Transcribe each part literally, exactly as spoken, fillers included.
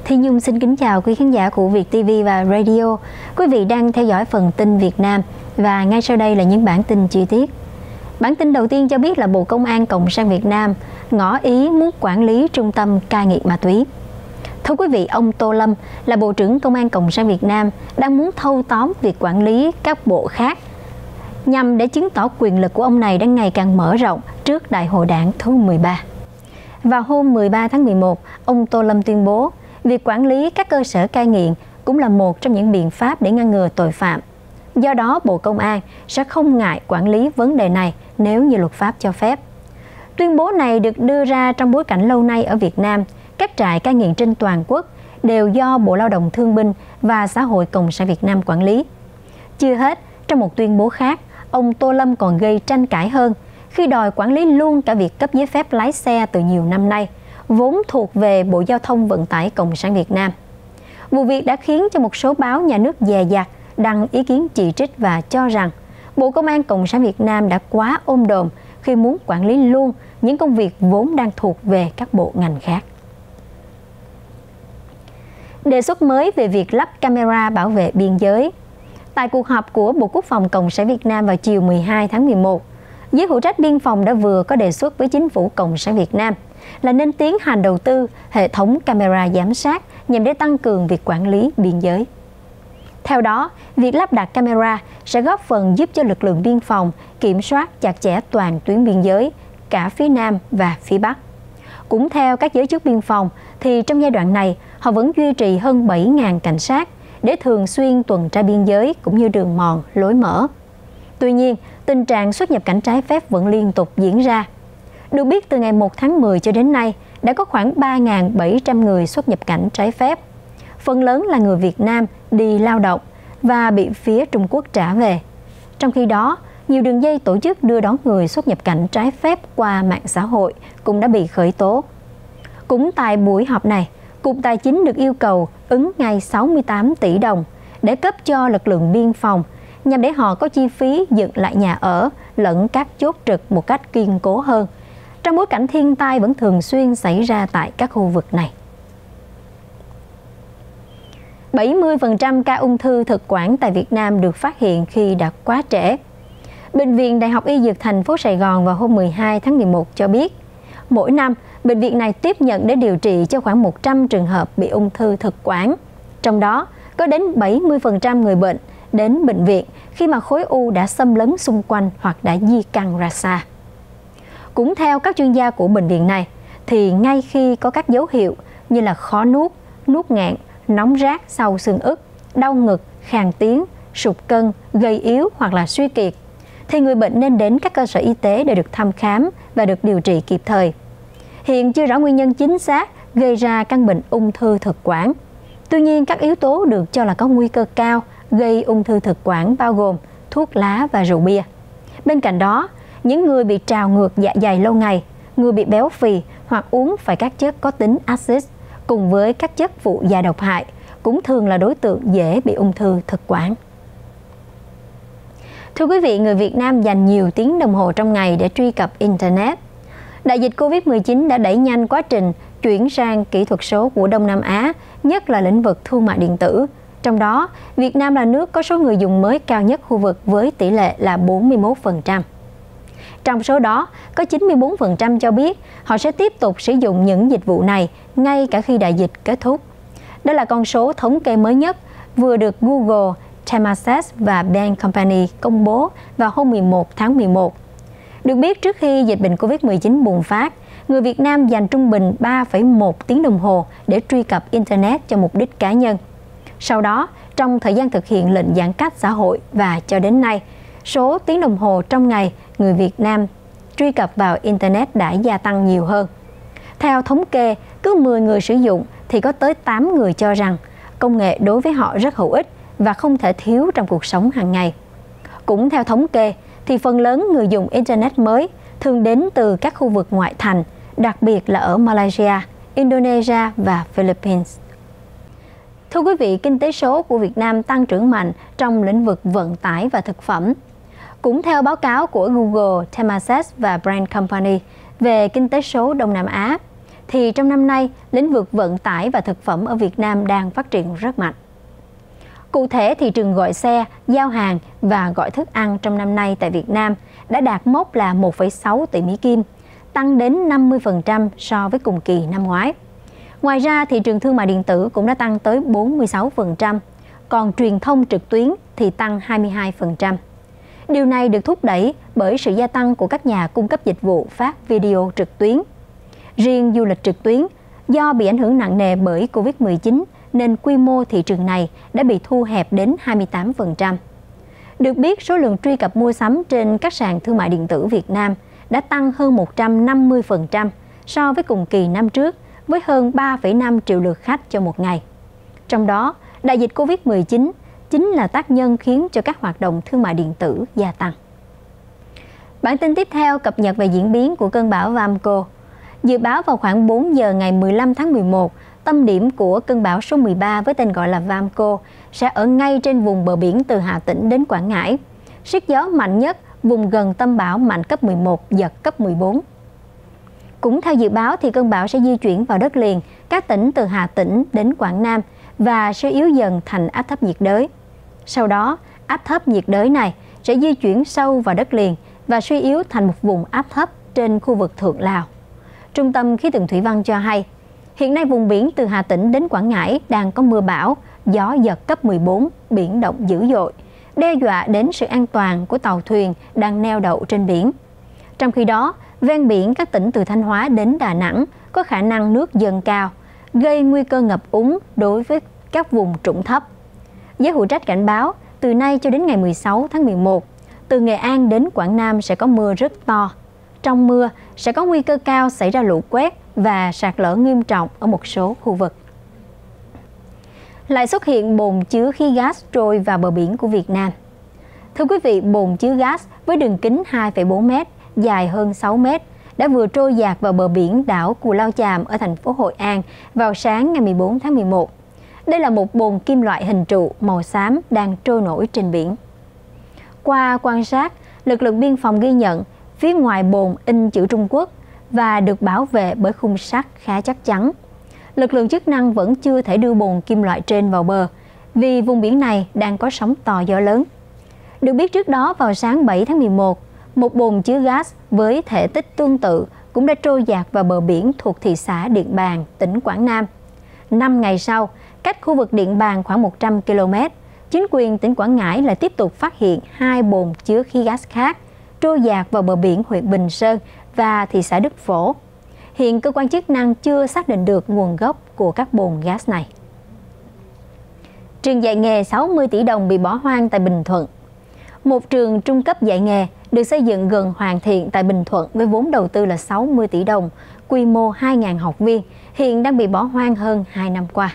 Thi Nhung xin kính chào quý khán giả của Việt ti vi và Radio. Quý vị đang theo dõi phần tin Việt Nam và ngay sau đây là những bản tin chi tiết. Bản tin đầu tiên cho biết là Bộ Công an Cộng sản Việt Nam ngỏ ý muốn quản lý trung tâm cai nghiện ma túy. Thưa quý vị, ông Tô Lâm là Bộ trưởng Công an Cộng sản Việt Nam đang muốn thâu tóm việc quản lý các bộ khác nhằm để chứng tỏ quyền lực của ông này đang ngày càng mở rộng trước Đại hội Đảng thứ mười ba. Vào hôm mười ba tháng mười một, ông Tô Lâm tuyên bố việc quản lý các cơ sở cai nghiện cũng là một trong những biện pháp để ngăn ngừa tội phạm. Do đó, Bộ Công an sẽ không ngại quản lý vấn đề này nếu như luật pháp cho phép. Tuyên bố này được đưa ra trong bối cảnh lâu nay ở Việt Nam, các trại cai nghiện trên toàn quốc đều do Bộ Lao động Thương binh và Xã hội Cộng sản Việt Nam quản lý. Chưa hết, trong một tuyên bố khác, ông Tô Lâm còn gây tranh cãi hơn khi đòi quản lý luôn cả việc cấp giấy phép lái xe từ nhiều năm nay, vốn thuộc về Bộ Giao thông Vận tải Cộng sản Việt Nam. Vụ việc đã khiến cho một số báo nhà nước dè dặt đăng ý kiến chỉ trích và cho rằng Bộ Công an Cộng sản Việt Nam đã quá ôm đồm khi muốn quản lý luôn những công việc vốn đang thuộc về các bộ ngành khác. Đề xuất mới về việc lắp camera bảo vệ biên giới. Tại cuộc họp của Bộ Quốc phòng Cộng sản Việt Nam vào chiều mười hai tháng mười một, giới hữu trách biên phòng đã vừa có đề xuất với Chính phủ Cộng sản Việt Nam là nên tiến hành đầu tư hệ thống camera giám sát nhằm để tăng cường việc quản lý biên giới. Theo đó, việc lắp đặt camera sẽ góp phần giúp cho lực lượng biên phòng kiểm soát chặt chẽ toàn tuyến biên giới, cả phía Nam và phía Bắc. Cũng theo các giới chức biên phòng, thì trong giai đoạn này, họ vẫn duy trì hơn bảy nghìn cảnh sát để thường xuyên tuần tra biên giới cũng như đường mòn, lối mở. Tuy nhiên, tình trạng xuất nhập cảnh trái phép vẫn liên tục diễn ra. Được biết, từ ngày một tháng mười cho đến nay, đã có khoảng ba nghìn bảy trăm người xuất nhập cảnh trái phép. Phần lớn là người Việt Nam đi lao động và bị phía Trung Quốc trả về. Trong khi đó, nhiều đường dây tổ chức đưa đón người xuất nhập cảnh trái phép qua mạng xã hội cũng đã bị khởi tố. Cũng tại buổi họp này, Cục Tài chính được yêu cầu ứng ngay sáu mươi tám tỷ đồng để cấp cho lực lượng biên phòng nhằm để họ có chi phí dựng lại nhà ở lẫn các chốt trực một cách kiên cố hơn, trong bối cảnh thiên tai vẫn thường xuyên xảy ra tại các khu vực này. bảy mươi phần trăm ca ung thư thực quản tại Việt Nam được phát hiện khi đã quá trễ. Bệnh viện Đại học Y Dược thành phố Sài Gòn vào hôm mười hai tháng mười một cho biết, mỗi năm, bệnh viện này tiếp nhận để điều trị cho khoảng một trăm trường hợp bị ung thư thực quản. Trong đó, có đến bảy mươi phần trăm người bệnh đến bệnh viện khi mà khối u đã xâm lấn xung quanh hoặc đã di căn ra xa. Cũng theo các chuyên gia của bệnh viện này, thì ngay khi có các dấu hiệu như là khó nuốt, nuốt nghẹn, nóng rát sau xương ức, đau ngực, khàn tiếng, sụt cân, gầy yếu hoặc là suy kiệt, thì người bệnh nên đến các cơ sở y tế để được thăm khám và được điều trị kịp thời. Hiện chưa rõ nguyên nhân chính xác gây ra căn bệnh ung thư thực quản. Tuy nhiên, các yếu tố được cho là có nguy cơ cao gây ung thư thực quản bao gồm thuốc lá và rượu bia. Bên cạnh đó, những người bị trào ngược dạ dày lâu ngày, người bị béo phì hoặc uống phải các chất có tính axit cùng với các chất phụ gia độc hại cũng thường là đối tượng dễ bị ung thư thực quản. Thưa quý vị, người Việt Nam dành nhiều tiếng đồng hồ trong ngày để truy cập Internet. Đại dịch Covid mười chín đã đẩy nhanh quá trình chuyển sang kỹ thuật số của Đông Nam Á, nhất là lĩnh vực thương mại điện tử. Trong đó, Việt Nam là nước có số người dùng mới cao nhất khu vực với tỷ lệ là bốn mươi mốt phần trăm. Trong số đó, có chín mươi tư phần trăm cho biết họ sẽ tiếp tục sử dụng những dịch vụ này ngay cả khi đại dịch kết thúc. Đó là con số thống kê mới nhất vừa được Google, Temasek và Bain Company công bố vào hôm mười một tháng mười một. Được biết, trước khi dịch bệnh Covid mười chín bùng phát, người Việt Nam dành trung bình ba phẩy một tiếng đồng hồ để truy cập Internet cho mục đích cá nhân. Sau đó, trong thời gian thực hiện lệnh giãn cách xã hội và cho đến nay, số tiếng đồng hồ trong ngày người Việt Nam truy cập vào Internet đã gia tăng nhiều hơn. Theo thống kê, cứ mười người sử dụng thì có tới tám người cho rằng công nghệ đối với họ rất hữu ích và không thể thiếu trong cuộc sống hàng ngày. Cũng theo thống kê, thì phần lớn người dùng Internet mới thường đến từ các khu vực ngoại thành, đặc biệt là ở Malaysia, Indonesia và Philippines. Thưa quý vị, kinh tế số của Việt Nam tăng trưởng mạnh trong lĩnh vực vận tải và thực phẩm. Cũng theo báo cáo của Google, Temasek và Bain Company về kinh tế số Đông Nam Á, thì trong năm nay, lĩnh vực vận tải và thực phẩm ở Việt Nam đang phát triển rất mạnh. Cụ thể, thị trường gọi xe, giao hàng và gọi thức ăn trong năm nay tại Việt Nam đã đạt mốc là một phẩy sáu tỷ Mỹ Kim, tăng đến năm mươi phần trăm so với cùng kỳ năm ngoái. Ngoài ra, thị trường thương mại điện tử cũng đã tăng tới bốn mươi sáu phần trăm, còn truyền thông trực tuyến thì tăng hai mươi hai phần trăm. Điều này được thúc đẩy bởi sự gia tăng của các nhà cung cấp dịch vụ phát video trực tuyến. Riêng du lịch trực tuyến, do bị ảnh hưởng nặng nề bởi Covid mười chín, nên quy mô thị trường này đã bị thu hẹp đến hai mươi tám phần trăm. Được biết, số lượng truy cập mua sắm trên các sàn thương mại điện tử Việt Nam đã tăng hơn một trăm năm mươi phần trăm so với cùng kỳ năm trước, với hơn ba phẩy năm triệu lượt khách cho một ngày. Trong đó, đại dịch Covid mười chín chính là tác nhân khiến cho các hoạt động thương mại điện tử gia tăng. Bản tin tiếp theo cập nhật về diễn biến của cơn bão Vamco. Dự báo vào khoảng bốn giờ ngày mười lăm tháng mười một, tâm điểm của cơn bão số mười ba với tên gọi là Vamco sẽ ở ngay trên vùng bờ biển từ Hà Tĩnh đến Quảng Ngãi. Sức gió mạnh nhất vùng gần tâm bão mạnh cấp mười một, giật cấp mười bốn. Cũng theo dự báo thì cơn bão sẽ di chuyển vào đất liền các tỉnh từ Hà Tĩnh đến Quảng Nam và sẽ yếu dần thành áp thấp nhiệt đới. Sau đó, áp thấp nhiệt đới này sẽ di chuyển sâu vào đất liền và suy yếu thành một vùng áp thấp trên khu vực Thượng Lào. Trung tâm Khí tượng Thủy văn cho hay, hiện nay vùng biển từ Hà Tĩnh đến Quảng Ngãi đang có mưa bão, gió giật cấp mười bốn, biển động dữ dội, đe dọa đến sự an toàn của tàu thuyền đang neo đậu trên biển. Trong khi đó, ven biển các tỉnh từ Thanh Hóa đến Đà Nẵng có khả năng nước dâng cao, gây nguy cơ ngập úng đối với các vùng trũng thấp. Giới hữu trách cảnh báo, từ nay cho đến ngày mười sáu tháng mười một, từ Nghệ An đến Quảng Nam sẽ có mưa rất to. Trong mưa sẽ có nguy cơ cao xảy ra lũ quét và sạt lở nghiêm trọng ở một số khu vực. Lại xuất hiện bồn chứa khí gas trôi vào bờ biển của Việt Nam. Thưa quý vị, bồn chứa gas với đường kính hai phẩy bốn mét, dài hơn sáu mét đã vừa trôi dạt vào bờ biển đảo Cù Lao Chàm ở thành phố Hội An vào sáng ngày mười bốn tháng mười một. Đây là một bồn kim loại hình trụ màu xám đang trôi nổi trên biển. Qua quan sát, lực lượng biên phòng ghi nhận phía ngoài bồn in chữ Trung Quốc và được bảo vệ bởi khung sắt khá chắc chắn. Lực lượng chức năng vẫn chưa thể đưa bồn kim loại trên vào bờ vì vùng biển này đang có sóng to gió lớn. Được biết trước đó vào sáng bảy tháng mười một, một bồn chứa gas với thể tích tương tự cũng đã trôi dạt vào bờ biển thuộc thị xã Điện Bàn, tỉnh Quảng Nam. Năm ngày sau, cách khu vực Điện Bàn khoảng một trăm ki lô mét, chính quyền tỉnh Quảng Ngãi lại tiếp tục phát hiện hai bồn chứa khí gas khác trôi dạt vào bờ biển huyện Bình Sơn và thị xã Đức Phổ. Hiện cơ quan chức năng chưa xác định được nguồn gốc của các bồn gas này. Trường dạy nghề sáu mươi tỷ đồng bị bỏ hoang tại Bình Thuận. Một trường trung cấp dạy nghề được xây dựng gần hoàn thiện tại Bình Thuận với vốn đầu tư là sáu mươi tỷ đồng, quy mô hai nghìn học viên, hiện đang bị bỏ hoang hơn hai năm qua.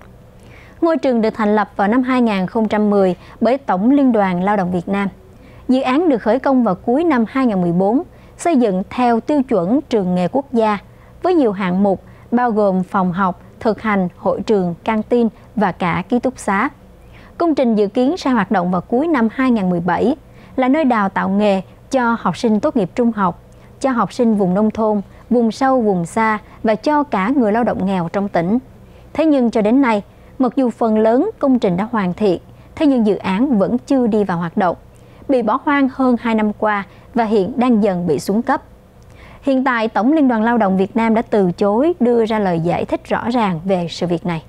Ngôi trường được thành lập vào năm hai nghìn không trăm mười bởi Tổng Liên đoàn Lao động Việt Nam. Dự án được khởi công vào cuối năm hai nghìn không trăm mười bốn, xây dựng theo tiêu chuẩn trường nghề quốc gia với nhiều hạng mục bao gồm phòng học, thực hành, hội trường, căng tin và cả ký túc xá. Công trình dự kiến sẽ hoạt động vào cuối năm hai nghìn không trăm mười bảy, là nơi đào tạo nghề cho học sinh tốt nghiệp trung học, cho học sinh vùng nông thôn, vùng sâu, vùng xa và cho cả người lao động nghèo trong tỉnh. Thế nhưng cho đến nay, mặc dù phần lớn công trình đã hoàn thiện, thế nhưng dự án vẫn chưa đi vào hoạt động, bị bỏ hoang hơn hai năm qua và hiện đang dần bị xuống cấp. Hiện tại, Tổng Liên đoàn Lao động Việt Nam đã từ chối đưa ra lời giải thích rõ ràng về sự việc này.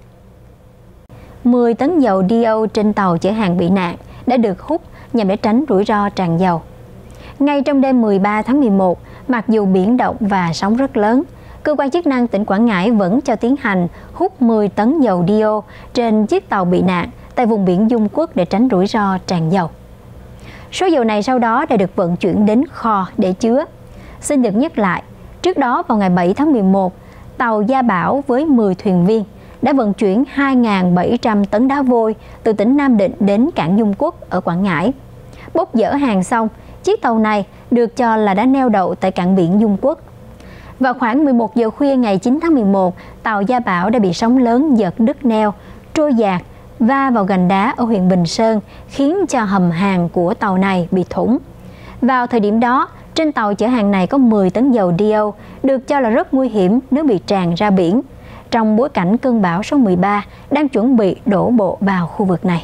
mười tấn dầu diesel trên tàu chở hàng bị nạn đã được hút nhằm để tránh rủi ro tràn dầu. Ngay trong đêm mười ba tháng mười một, mặc dù biển động và sóng rất lớn, cơ quan chức năng tỉnh Quảng Ngãi vẫn cho tiến hành hút mười tấn dầu diesel trên chiếc tàu bị nạn tại vùng biển Dung Quốc để tránh rủi ro tràn dầu. Số dầu này sau đó đã được vận chuyển đến kho để chứa. Xin được nhắc lại, trước đó vào ngày bảy tháng mười một, tàu Gia Bảo với mười thuyền viên đã vận chuyển hai nghìn bảy trăm tấn đá vôi từ tỉnh Nam Định đến cảng Dung Quốc ở Quảng Ngãi. Bốc dỡ hàng xong, chiếc tàu này được cho là đã neo đậu tại cảng biển Dung Quốc. Vào khoảng mười một giờ khuya ngày chín tháng mười một, tàu Gia Bảo đã bị sóng lớn giật đứt neo, trôi dạt, va vào gành đá ở huyện Bình Sơn, khiến cho hầm hàng của tàu này bị thủng. Vào thời điểm đó, Trên tàu chở hàng này có mười tấn dầu diesel, được cho là rất nguy hiểm nếu bị tràn ra biển, trong bối cảnh cơn bão số mười ba đang chuẩn bị đổ bộ vào khu vực này.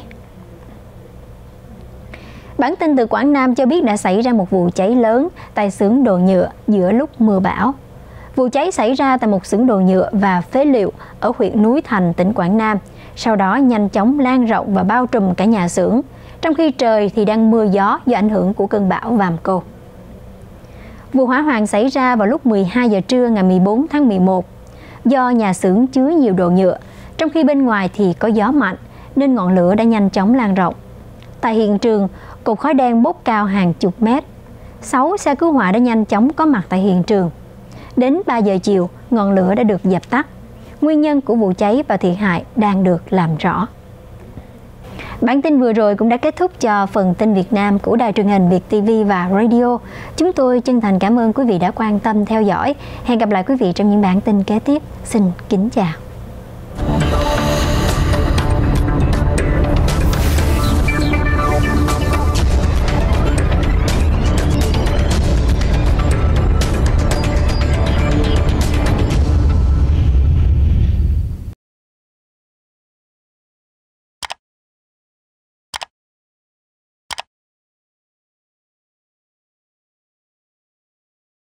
Bản tin từ Quảng Nam cho biết đã xảy ra một vụ cháy lớn tại xưởng đồ nhựa giữa lúc mưa bão. Vụ cháy xảy ra tại một xưởng đồ nhựa và phế liệu ở huyện Núi Thành, tỉnh Quảng Nam, sau đó nhanh chóng lan rộng và bao trùm cả nhà xưởng, trong khi trời thì đang mưa gió do ảnh hưởng của cơn bão Vàm Cô. Vụ hỏa hoạn xảy ra vào lúc mười hai giờ trưa ngày mười bốn tháng mười một. Do nhà xưởng chứa nhiều đồ nhựa, trong khi bên ngoài thì có gió mạnh, nên ngọn lửa đã nhanh chóng lan rộng. Tại hiện trường, cột khói đen bốc cao hàng chục mét. Sáu xe cứu hỏa đã nhanh chóng có mặt tại hiện trường. Đến ba giờ chiều, ngọn lửa đã được dập tắt. Nguyên nhân của vụ cháy và thiệt hại đang được làm rõ. Bản tin vừa rồi cũng đã kết thúc cho phần tin Việt Nam của Đài truyền hình Việt ti vi và Radio. Chúng tôi chân thành cảm ơn quý vị đã quan tâm theo dõi. Hẹn gặp lại quý vị trong những bản tin kế tiếp. Xin kính chào.